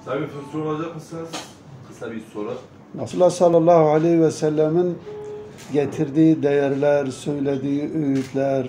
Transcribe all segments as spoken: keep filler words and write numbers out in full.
Sayın Profesör olacak mısınız? Kısa bir soru. Resulullah sallallahu aleyhi ve sellemin getirdiği değerler, söylediği öğütler,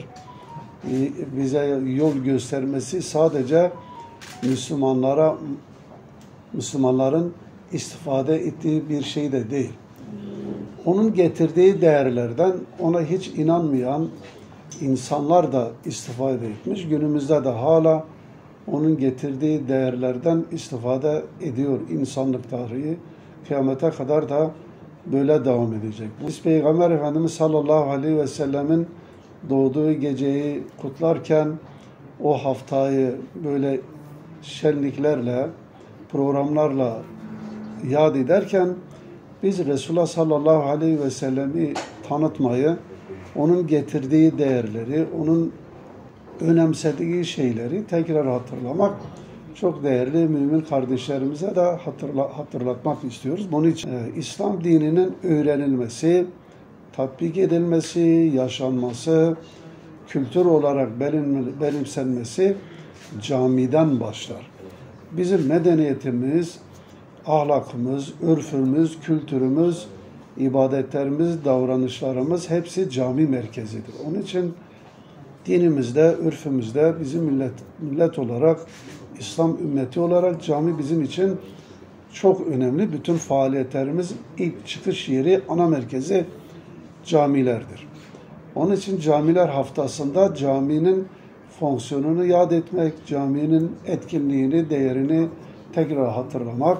bize yol göstermesi sadece Müslümanlara, Müslümanların istifade ettiği bir şey de değil. Onun getirdiği değerlerden ona hiç inanmayan insanlar da istifade etmiş. Günümüzde de hala onun getirdiği değerlerden istifade ediyor insanlık tarihi. Kıyamete kadar da böyle devam edecek. Biz Peygamber Efendimiz sallallahu aleyhi ve sellemin doğduğu geceyi kutlarken o haftayı böyle şenliklerle, programlarla yad ederken biz Resulullah sallallahu aleyhi ve sellemi tanıtmayı, onun getirdiği değerleri, onun önemsediği şeyleri tekrar hatırlamak çok değerli mümin kardeşlerimize de hatırla, hatırlatmak istiyoruz. Bunun için e, İslam dininin öğrenilmesi, tatbik edilmesi, yaşanması, kültür olarak benim, benimsenmesi camiden başlar. Bizim medeniyetimiz, ahlakımız, örfümüz, kültürümüz, ibadetlerimiz, davranışlarımız hepsi cami merkezidir. Onun için dinimizde, örfümüzde bizim millet, millet olarak, İslam ümmeti olarak cami bizim için çok önemli. Bütün faaliyetlerimiz ilk çıkış yeri, ana merkezi camilerdir. Onun için camiler haftasında caminin fonksiyonunu yad etmek, caminin etkinliğini, değerini tekrar hatırlamak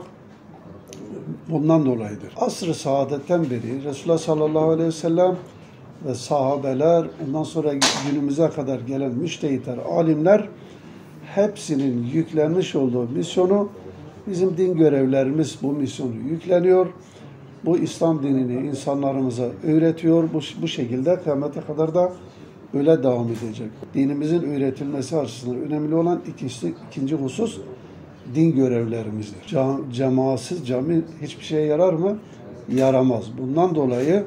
bundan dolayıdır. Asr-ı saadetten beri Resulullah sallallahu aleyhi ve sellem ve sahabeler, ondan sonra günümüze kadar gelen müştehitler, alimler hepsinin yüklenmiş olduğu misyonu, bizim din görevlerimiz bu misyonu yükleniyor. Bu İslam dinini insanlarımıza öğretiyor. Bu, bu şekilde kıyamete kadar da öyle devam edecek. Dinimizin öğretilmesi açısından önemli olan ikinci, ikinci husus din görevlerimizdir. Cam, cemaatsiz cami hiçbir şeye yarar mı? Yaramaz. Bundan dolayı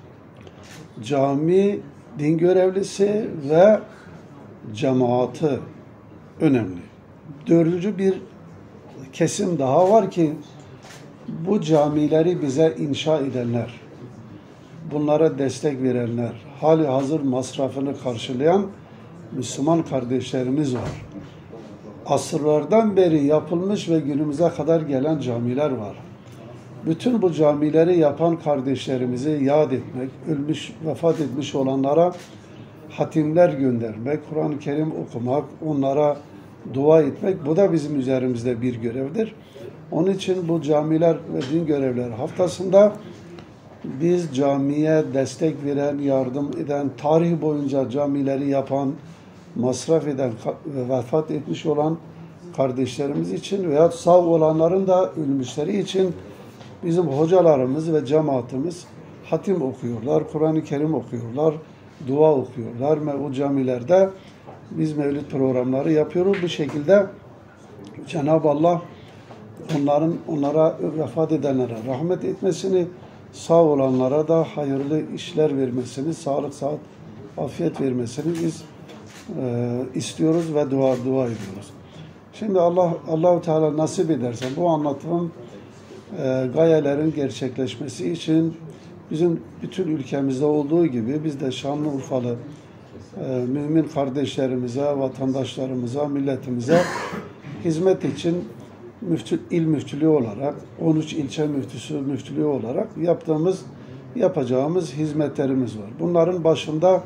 cami, din görevlisi ve cemaati önemli. Dördüncü bir kesim daha var ki bu camileri bize inşa edenler, bunlara destek verenler, hali hazır masrafını karşılayan Müslüman kardeşlerimiz var. Asırlardan beri yapılmış ve günümüze kadar gelen camiler var. Bütün bu camileri yapan kardeşlerimizi yad etmek, ölmüş, vefat etmiş olanlara hatimler göndermek, Kur'an-ı Kerim okumak, onlara dua etmek, bu da bizim üzerimizde bir görevdir. Onun için bu camiler ve din görevleri haftasında biz camiye destek veren, yardım eden, tarih boyunca camileri yapan, masraf eden ve vefat etmiş olan kardeşlerimiz için veya sağ olanların da ölmüşleri için bizim hocalarımız ve cemaatimiz hatim okuyorlar, Kur'an-ı Kerim okuyorlar, dua okuyorlar ve o camilerde biz mevlid programları yapıyoruz. Bu şekilde Cenab-ı Allah onların onlara vefat edenlere rahmet etmesini, sağ olanlara da hayırlı işler vermesini, sağlık, sıhhat, afiyet vermesini biz e, istiyoruz ve dua dua ediyoruz. Şimdi Allah Allahu Teala nasip ederse bu anlattığım e, gayelerin gerçekleşmesi için bizim bütün ülkemizde olduğu gibi biz de Şanlıurfalı e, mümin kardeşlerimize, vatandaşlarımıza, milletimize hizmet için müftü, il müftülüğü olarak, on üç ilçe müftüsü müftülüğü olarak yaptığımız, yapacağımız hizmetlerimiz var. Bunların başında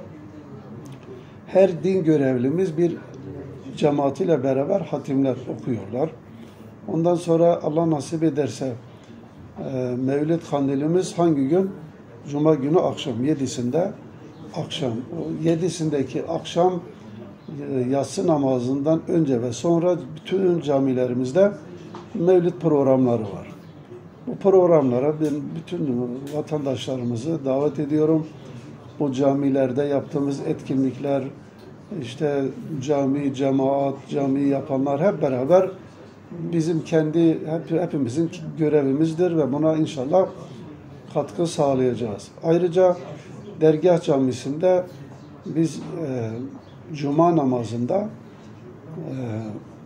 her din görevlimiz bir cemaatiyle beraber hatimler okuyorlar. Ondan sonra Allah nasip ederse e, Mevlid Kandilimiz hangi gün? Cuma günü akşam yedisinde akşam. yedisindeki akşam e, yatsı namazından önce ve sonra bütün camilerimizde Mevlid programları var. Bu programlara ben bütün vatandaşlarımızı davet ediyorum. Bu camilerde yaptığımız etkinlikler, işte cami, cemaat, cami yapanlar hep beraber bizim kendi, hep, hepimizin görevimizdir ve buna inşallah katkı sağlayacağız. Ayrıca Dergah Camisi'nde biz e, Cuma namazında e,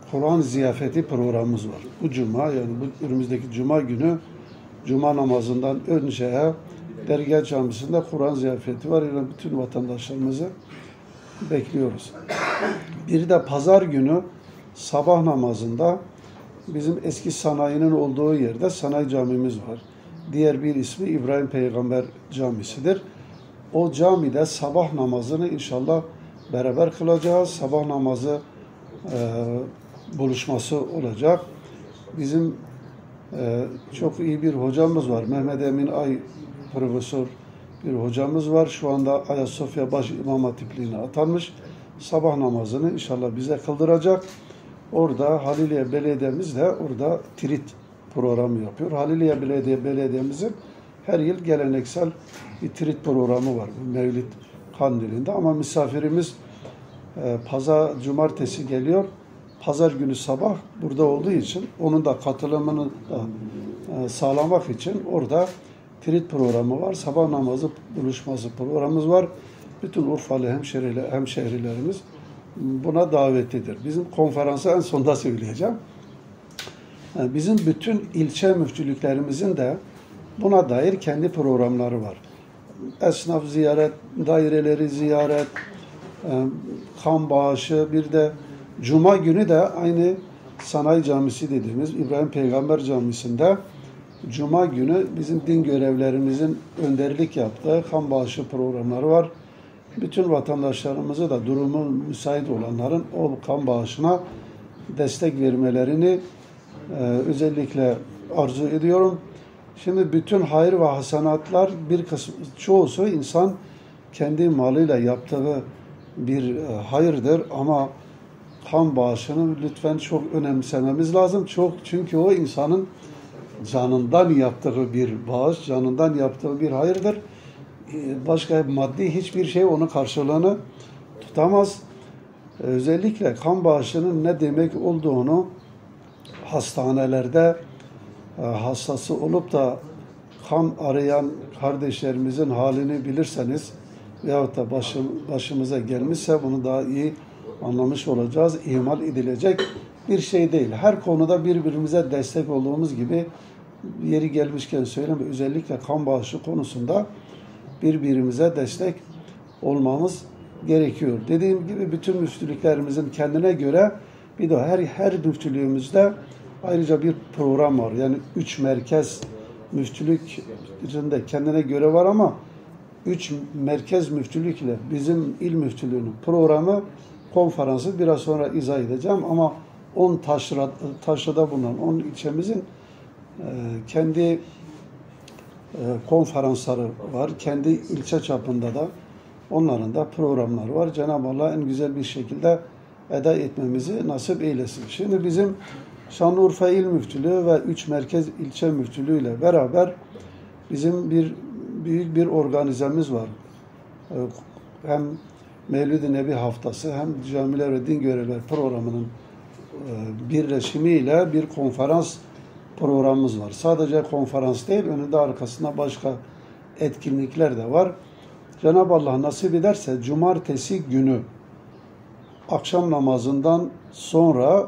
Kur'an ziyafeti programımız var. Bu cuma, yani bu önümüzdeki cuma günü cuma namazından önce Dergah Camisi'nde Kur'an ziyafeti var. Yani bütün vatandaşlarımızı bekliyoruz. Bir de pazar günü sabah namazında bizim eski sanayinin olduğu yerde sanayi camimiz var. Diğer bir ismi İbrahim Peygamber Camisi'dir. O camide sabah namazını inşallah beraber kılacağız. Sabah namazı e, buluşması olacak. Bizim e, çok iyi bir hocamız var. Mehmet Emin Ay profesör bir hocamız var. Şu anda Ayasofya Baş İmam Hatipliğine atanmış. Sabah namazını inşallah bize kıldıracak. Orada Haliliye Belediye'miz de orada trit programı yapıyor. Haliliye Belediye Belediye'mizin her yıl geleneksel bir trit programı var. Mevlid Kandili'nde ama misafirimiz e, pazar, cumartesi geliyor. Pazar günü sabah burada olduğu için onun da katılımını da e, sağlamak için orada trit programı var. Sabah namazı buluşması programımız var. Bütün Urfalı hemşehriler, hemşehrilerimiz buna davetlidir. Bizim konferansı en sonda söyleyeceğim. Yani bizim bütün ilçe müftülüklerimizin de buna dair kendi programları var. Esnaf ziyaret, daireleri ziyaret, kan bağışı, bir de Cuma günü de aynı Sanayi Camisi dediğimiz İbrahim Peygamber Camisi'nde Cuma günü bizim din görevlerimizin önderlik yaptığı kan bağışı programları var. Bütün vatandaşlarımızı da durumu müsait olanların o kan bağışına destek vermelerini e, özellikle arzu ediyorum. Şimdi bütün hayır ve hasenatlar bir kısmı, çoğusu insan kendi malıyla yaptığı bir e, hayırdır ama kan bağışını lütfen çok önemsememiz lazım. Çok, çünkü o insanın canından yaptığı bir bağış, canından yaptığı bir hayırdır. Başka maddi hiçbir şey onun karşılığını tutamaz. Özellikle kan bağışının ne demek olduğunu hastanelerde hastası olup da kan arayan kardeşlerimizin halini bilirseniz veyahut da başım, başımıza gelmişse bunu daha iyi anlamış olacağız. İhmal edilecek bir şey değil. Her konuda birbirimize destek olduğumuz gibi yeri gelmişken söyleyeyim, özellikle kan bağışı konusunda birbirimize destek olmamız gerekiyor. Dediğim gibi bütün müftülüklerimizin kendine göre bir de her her müftülüğümüzde ayrıca bir program var. Yani üç merkez müftülüklerinde kendine göre var ama üç merkez müftülükle bizim il müftülüğünün programı konferansı biraz sonra izah edeceğim ama on taşra, taşrada bulunan on ilçemizin e, kendi e, konferansları var. Kendi ilçe çapında da onların da programları var. Cenab-ı Allah en güzel bir şekilde eda etmemizi nasip eylesin. Şimdi bizim Şanlıurfa İl Müftülüğü ve üç merkez ilçe müftülüğü ile beraber bizim bir büyük bir organizemiz var. Hem Mevlid-i Nebi Haftası hem Camiler ve Din Görevlileri programının birleşimiyle bir konferans programımız var. Sadece konferans değil, önünde arkasında başka etkinlikler de var. Cenab-ı Allah nasip ederse cumartesi günü akşam namazından sonra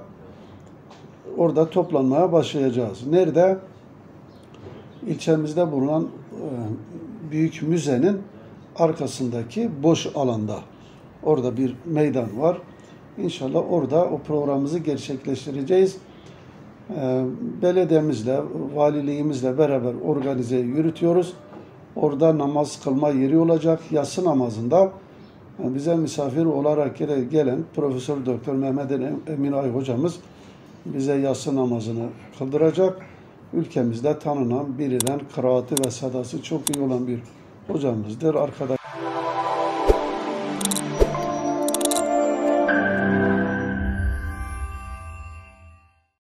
orada toplanmaya başlayacağız. Nerede? İlçemizde bulunan büyük müzenin arkasındaki boş alanda. Orada bir meydan var. İnşallah orada o programımızı gerçekleştireceğiz. Belediyemizle, valiliğimizle beraber organize yürütüyoruz. Orada namaz kılma yeri olacak. Yatsı namazında bize misafir olarak gelen Profesör Doktor Mehmet Emin Ay hocamız bize yatsı namazını kıldıracak. Ülkemizde tanınan, bilinen, kıraati ve sadası çok iyi olan bir hocamızdır. Arkadaş